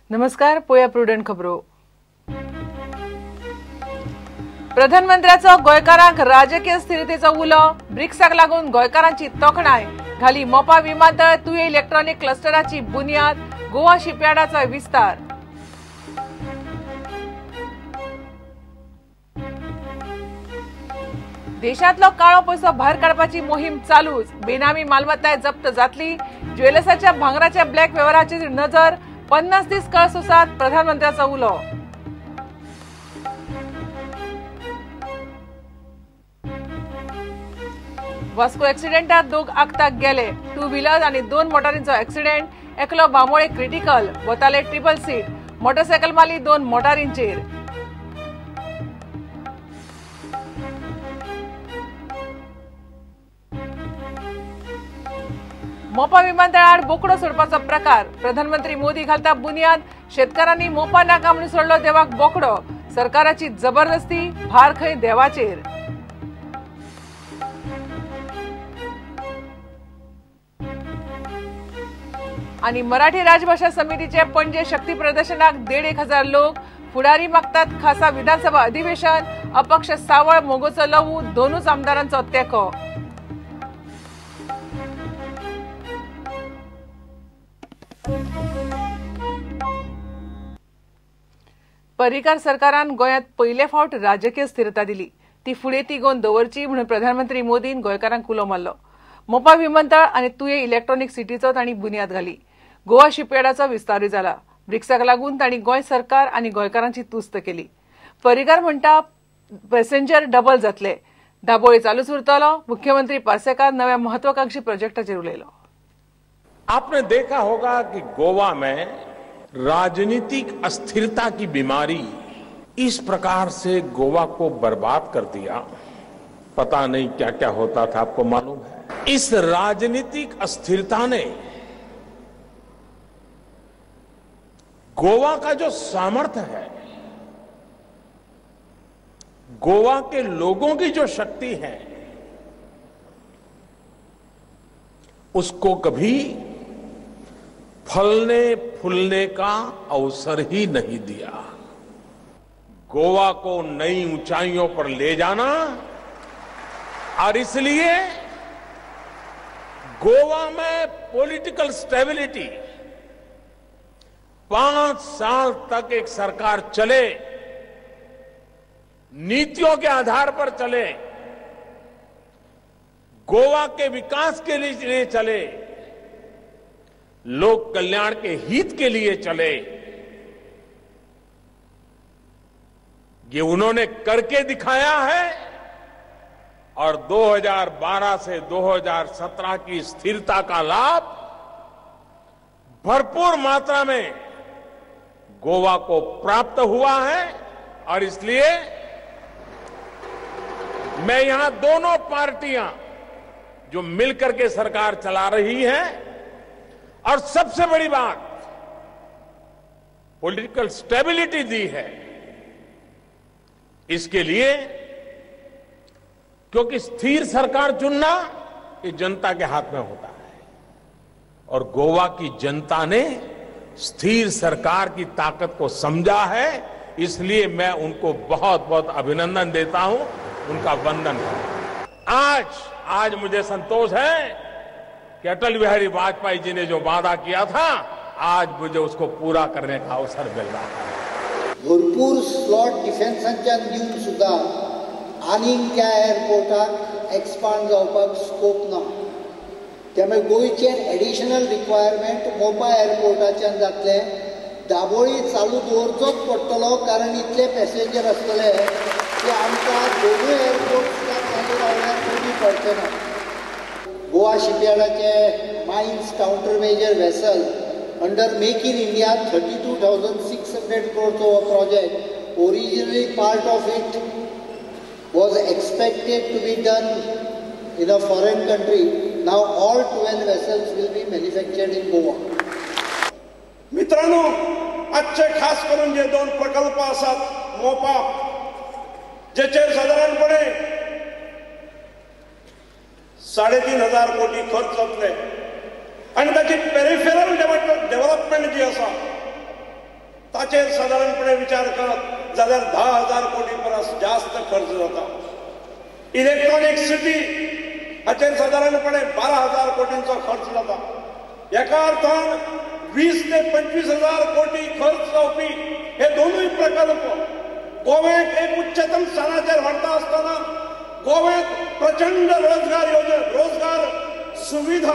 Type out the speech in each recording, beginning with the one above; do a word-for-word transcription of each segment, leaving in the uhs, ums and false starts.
नमस्कार, पोया प्रुडंट खबरो. प्रधानमंत्र्याचो गोंयकारांक राजकीय स्थिरतेचो उलो. ब्रिक्साक लागून गोंयकारांची तोखणाय. घाली मोपा विमानतळ तुये इलेक्ट्रॉनिक क्लस्टराची बुन्याद. गोवा शिपयार्डाचो विस्तार. देशांतलो काळो पयसो भायर काडपाची मोहीम चालूच. बेनामी मालमत्ताय जप्त जातली. ज्वेलर्साच्या भांगराच्या ब्लॅक वेव्हाराचेर नजर. पन्नास दीस काळ सुसात प्रधानमंत्र्याचो उलो. वास्को एक्सिडेंटात दोग आगताक गेले. टू व्हीलर आनी दोन मोटारींचो एक्सिडेंट. एकलो बांबोळे क्रिटिकल. वताले ट्रिपल सीट. मोटरसायकल मारली दोन मोटारींचेर. मोपा विमानतळार बोकडो सोडपाचो प्रकार. प्रधानमंत्री मोदी घालता बुन्याद. शेतकारांनी मोपा नाका म्हणून सोडलो देवाक बोकडो. सरकाराची जबरदस्ती. भार खंय देवाचेर. आणि मराठी राजभाषा समितीचे पणजे शक्ती प्रदर्शनाक देड एक हजार लोक. फुडारी मागतात खासा विधानसभा अधिवेशन. अपक्ष सावळ मोगोचो लवू. दोनूच आमदारांचो तेको. पर्रीकार सरकारान गोंयांत पयले फावट राजकीय स्थिरता दिली. ती फुडें तिगोवन दवरची म्हणून प्रधानमंत्री मोदीन गोंयकारांक उलो मारलो. मोपा विमानतळ आनी तुये इलेक्ट्रॉनिक सिटीचो तांणी बुन्याद घाली. गोवा शिपयार्डाचो विस्तारूय जाला. ब्रिक्साक लागून तांणी गोंय सरकार आनी गोंयकारांची तुस्त केली. पर्रीकार म्हणटा पॅसेंजर डबल जातले. दाबोळी चालूच उरतलो. मुख्यमंत्री पार्सेकार नव्या महत्वाकांक्षी प्रोजेक्टाचेर उलयलो. आपने देखा होगा कि गोवा में राजनीतिक अस्थिरता की बीमारी इस प्रकार से गोवा को बर्बाद कर दिया. पता नहीं क्या क्या होता था, आपको मालूम है. इस राजनीतिक अस्थिरता ने गोवा का जो सामर्थ्य है, गोवा के लोगों की जो शक्ति है, उसको कभी फलने फूलने का अवसर ही नहीं दिया. गोवा को नई ऊंचाइयों पर ले जाना और इसलिए गोवा में पॉलिटिकल स्टेबिलिटी, पांच साल तक एक सरकार चले, नीतियों के आधार पर चले, गोवा के विकास के लिए चले, लोक कल्याण के हित के लिए चले, ये उन्होंने करके दिखाया है. और दो हज़ार बारह से दो हज़ार सत्रह की स्थिरता का लाभ भरपूर मात्रा में गोवा को प्राप्त हुआ है. और इसलिए मैं यहां दोनों पार्टियां जो मिलकर के सरकार चला रही है, और सबसे बड़ी बात पॉलिटिकल स्टेबिलिटी दी है, इसके लिए, क्योंकि स्थिर सरकार चुनना ये जनता के हाथ में होता है. और गोवा की जनता ने स्थिर सरकार की ताकत को समझा है. इसलिए मैं उनको बहुत बहुत अभिनंदन देता हूं, उनका वंदन करता हूं. आज आज मुझे संतोष है कि अटल बिहारी वाजपेयी जी ने जो वादा किया था, आज मुझे उसको पूरा करने का अवसर मिल रहा है. भरपूर स्लॉट डिफेन्साच्या दिवन सुद्धा आनीक त्या एअरपोर्टाक एक्सपांड जावपाक स्कोप ना. त्यामुळे गोंयचे एडिशनल रिक्वायरमेंट मोपा एअरपोर्टाच्यान जातले. दाबोळी चालू दवरचोच पडटलो, कारण इतले पॅसेंजर आसतले की आमकां दोनूय एअरपोर्ट सुद्धा चालू रावल्यार कमी पडचे ना. गोवा शिपयार्डाचे mines counter measure vessel under make in India thirty two thousand six hundred क्रोरचो हो project. Originally part of it was expected to be done in a foreign country. Now all twelve vessels will be manufactured in Goa. मित्रांनो, आजचे खास करून जे दोन प्रकल्प आसात मोपा, जेचेर साधारणपणे साडेतीन हजार कोटी खर्च जातले, आणि ताची पेरिफेरल डेव्हलपमेंट जी आसा ताचेर सादारणपणे विचार करत जाल्यार धा हजार कोटी परस जास्त खर्च जाता. इलेक्ट्रॉनिक सिटी हाचेर सादारणपणे बारा हजार कोटींचो खर्च जाता. एका अर्थान वीस ते पंचवीस हजार कोटी खर्च जावपी हे दोनूय प्रकल्प गोव्याक एक उच्चतम स्थानाचेर व्हरता आसतना गोव्यात प्रचंड रोजगार योजना रोजगार सुविधा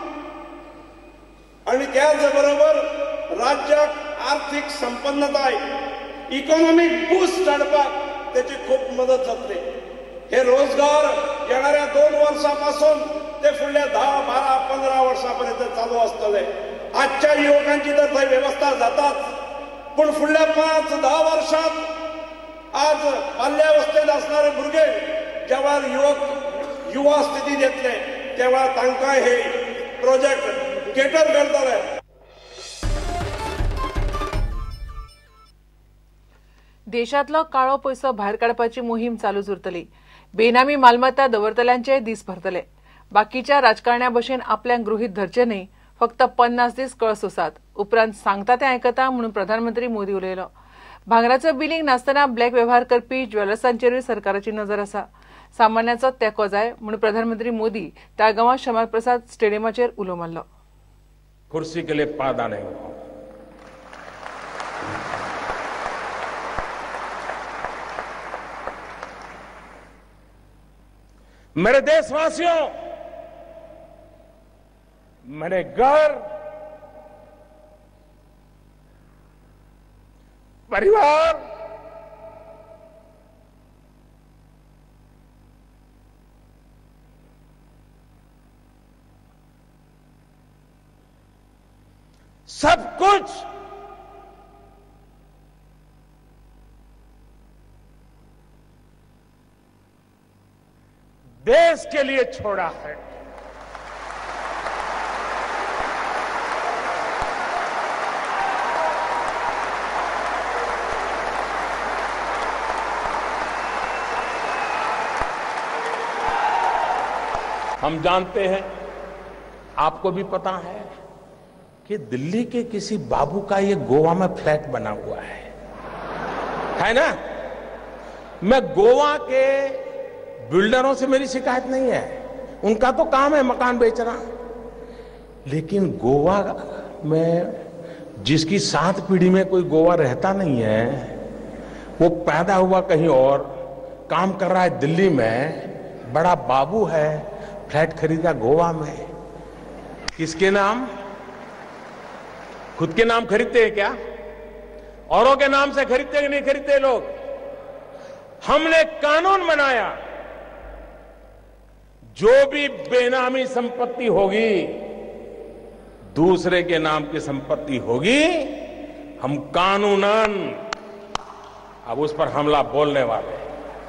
आणि त्याच बरोबर राज्याक आर्थिक संपन्नताय इकॉनॉमिक बूस्ट हाडपाक त्याची खूप मदत जातली. हे रोजगार येणाऱ्या दोन वर्षांपासून ते फुडल्या दहा बारा पंधरा वर्षांपर्यंत चालू असतले. आजच्या युवकांची तर थंय व्यवस्था जाताच, पण फुडल्या पाच दहा वर्षांत आज बाल्यावस्थेत असणारे भुरगे जेव्हा युवक युवा स्थितीत येतले तेव्हा तांकां हे प्रोजेक्ट केटर करतले. देशातलो काळो पयसो भायर काडपाची मोहीम चालूच उरतली. बेनामी मालमत्ता दवरतल्यांचे दीस भरतले. बाकीच्या राजकारण्या भशेन आपल्याक गृहीत धरचे न्हय, फक्त पन्नास दीस कळ सोसात, उपरांत सांगता ते आयकता म्हणून प्रधानमंत्री मोदी उलयलो. भांगराचो बिलिंग नासतना ब्लॅक वेव्हार करपी ज्वेलर्सांचेरूय सरकाराची नजर आसा. सामान्याचो तेंको जाय म्हणून प्रधानमंत्री मोदी ताळगांवां श्यामाप्रसाद स्टेडियमाचेर उलो मारलो. कुर्सी के लिए पैदा नहीं हुआ. मेरे देशवासियों, मेरे घर परिवार सब कुछ देश के लिए छोड़ा है. हम जानते हैं, आपको भी पता है कि दिल्ली के किसी बाबू का ये गोवा में फ्लैट बना हुआ है, है ना. मैं गोवा के बिल्डरों से मेरी शिकायत नहीं है, उनका तो काम है मकान बेचना. लेकिन गोवा में जिसकी सात पीढ़ी में कोई गोवा रहता नहीं है, वो पैदा हुआ कहीं और, काम कर रहा है दिल्ली में, बड़ा बाबू है, फ्लैट खरीदा गोवा में. किसके नाम? खुद के नाम खरीदते हैं क्या? औरों के नाम से खरीदते कि नहीं खरीदते लोग? हमने कानून बनाया, जो भी बेनामी संपत्ति होगी, दूसरे के नाम की संपत्ति होगी, हम कानूनन अब उस पर हमला बोलने वाले हैं.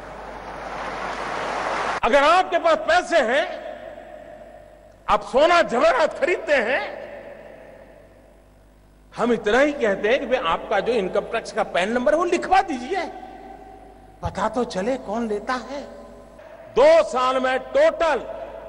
अगर आपके पास पैसे हैं, आप सोना जवाहरात खरीदते हैं, हम इतना ही कहते हैं कि भाई आपका जो इनकम टैक्स का पैन नंबर है वो लिखवा दीजिए, पता तो चले कौन लेता है. दो साल में टोटल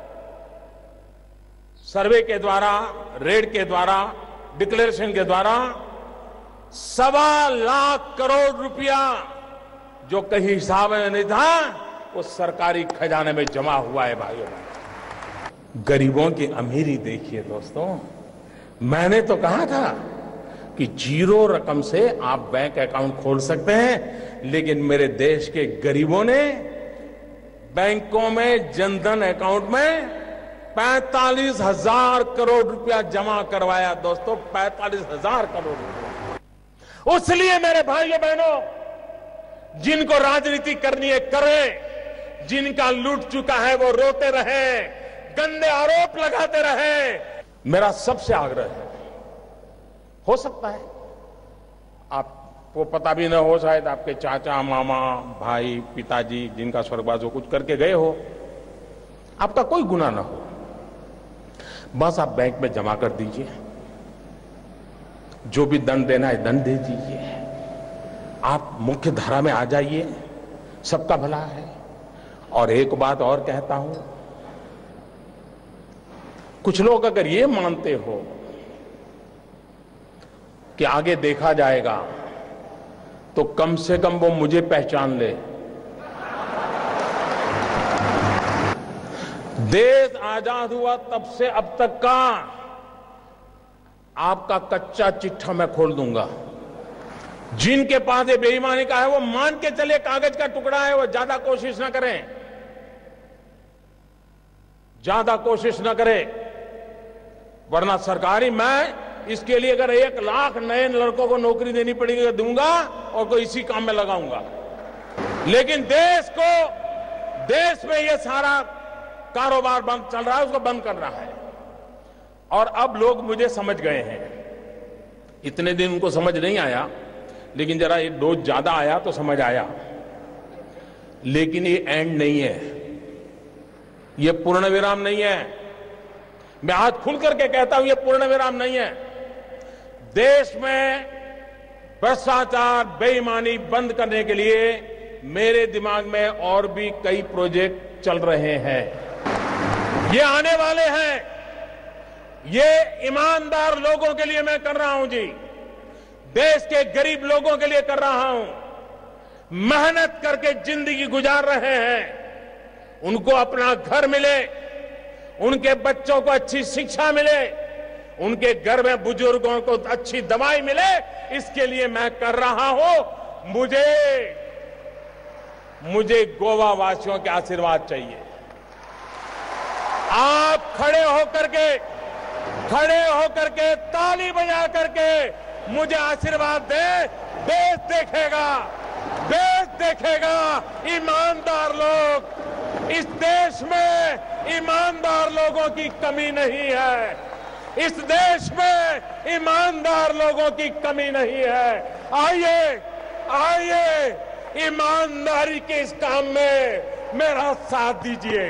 सर्वे के द्वारा, रेड के द्वारा, डिक्लेरेशन के द्वारा सवा लाख करोड़ रुपया जो कहीं हिसाब में नहीं था, वो सरकारी खजाने में जमा हुआ है. भाइयों, गरीबों की अमीरी देखिए दोस्तों. मैंने तो कहा था कि जीरो रकम से आप बैंक अकाउंट खोल सकते हैं, लेकिन मेरे देश के गरीबों ने बैंकों में जनधन अकाउंट में पैंतालीस हजार करोड़ रुपया जमा करवाया. दोस्तों, पैंतालीस हजार करोड़ रुपया. उसलिए मेरे भाइयों बहनों, जिनको राजनीति करनी है करें, जिनका लूट चुका है वो रोते रहे, गंदे आरोप लगाते रहे. मेरा सबसे आग्रह है, हो सकता है आपको पता भी न हो, शायद आपके चाचा, मामा, भाई, पिताजी जिनका स्वर्गवास हो कुछ करके गए हो, आपका कोई गुनाह ना हो, बस आप बैंक में जमा कर दीजिए, जो भी दंड देना है दंड दे दीजिए, आप मुख्य धारा में आ जाइए, सबका भला है. और एक बात और कहता हूं, कुछ लोग अगर ये मानते हो कि आगे देखा जाएगा, तो कम से कम वो मुझे पहचान ले। देश आजाद हुआ तब से अब तक का आपका कच्चा चिट्ठा मैं खोल दूंगा। जिनके पास ये बेईमानी का है वो मान के चले कागज का टुकड़ा है, वो ज्यादा कोशिश ना करें, ज्यादा कोशिश ना करें, वरना सरकारी मैं इसके लिए अगर एक लाख नए लड़कों को नौकरी देनी पड़ेगी तो दूंगा और कोई इसी काम में लगाऊंगा। लेकिन देश को, देश में ये सारा कारोबार बंद चल रहा है, उसको बंद करना है। और अब लोग मुझे समझ गए हैं। इतने दिन उनको समझ नहीं आया, लेकिन जरा ये डोज ज्यादा आया तो समझ आया। लेकिन ये एंड नहीं है, ये पूर्ण विराम नहीं है। मैं आज खुल करके कहता हूं ये पूर्ण विराम नहीं है। देश में भ्रष्टाचार, बेईमानी बंद करने के लिए मेरे दिमाग में और भी कई प्रोजेक्ट चल रहे हैं। ये आने वाले हैं, ये ईमानदार लोगों के लिए मैं कर रहा हूं जी, देश के गरीब लोगों के लिए कर रहा हूं। मेहनत करके जिंदगी गुजार रहे हैं, उनको अपना घर मिले, उनके बच्चों को अच्छी शिक्षा मिले, उनके घर में बुजुर्गों को अच्छी दवाई मिले, इसके लिए मैं कर रहा हूं। मुझे मुझे गोवा वासियों के आशीर्वाद चाहिए। आप खड़े होकर के खड़े होकर के ताली बजा करके मुझे आशीर्वाद दे। देश देखेगा, देश देखेगा ईमानदार लोग। इस देश में ईमानदार लोगों की कमी नहीं है, इस देश में ईमानदार लोगों की कमी नहीं है। आइए आइए ईमानदारी के इस काम में मेरा साथ दीजिए।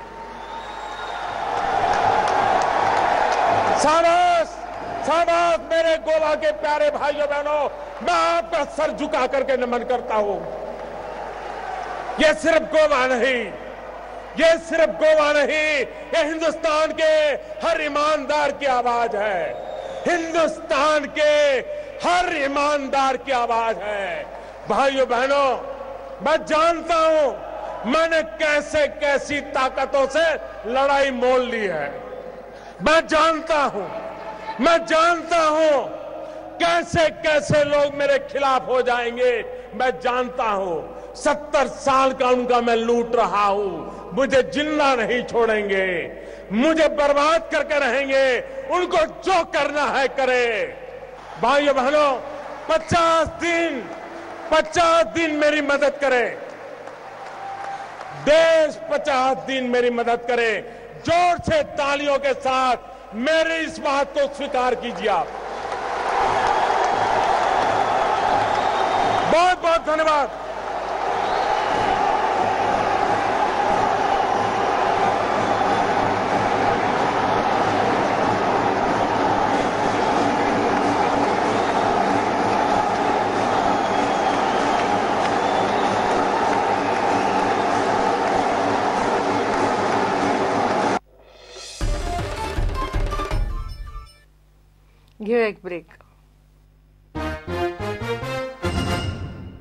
शाबाश शाबाश मेरे गोवा के प्यारे भाइयों बहनों, मैं आपका सर झुका करके नमन करता हूं। ये सिर्फ गोवा नहीं, ये सिर्फ गोवा नहीं, ये हिंदुस्तान के हर ईमानदार की आवाज है। हिंदुस्तान के हर ईमानदार की आवाज है। भाइयों बहनों, मैं जानता हूं मैंने कैसे कैसी ताकतों से लड़ाई मोल ली है। मैं जानता हूं मैं जानता हूं कैसे कैसे लोग मेरे खिलाफ हो जाएंगे। मैं जानता हूं सत्तर साल का उनका मैं लूट रहा हूं, मुझे जिंदा नहीं छोड़ेंगे, मुझे बर्बाद करके रहेंगे। उनको जो करना है करे। भाइयों बहनों, पचास दिन पचास दिन मेरी मदद करे, देश पचास दिन मेरी मदद करे। जोर से तालियों के साथ मेरी इस बात को स्वीकार कीजिए आप। बहुत बहुत धन्यवाद। घेऊया एक ब्रेक।